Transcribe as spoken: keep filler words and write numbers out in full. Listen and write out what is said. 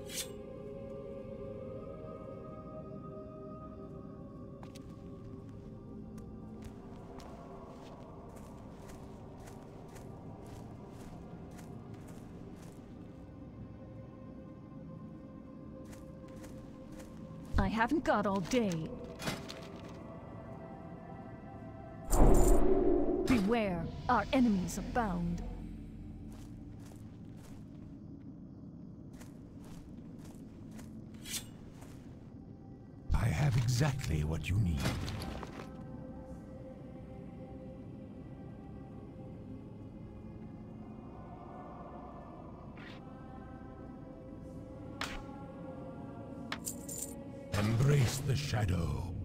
I haven't got all day. Beware, our enemies abound. I have exactly what you need. Embrace the shadow.